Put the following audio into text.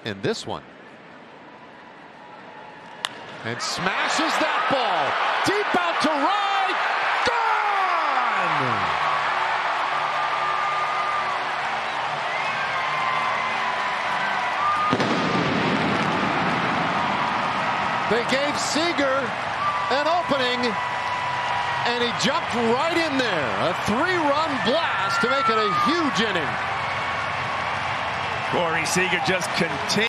in this one. And smashes that ball deep out to right. Gone! They gave Seager an opening, and he jumped right in there. A 3-run blast to make it a huge inning. Corey Seager just continues.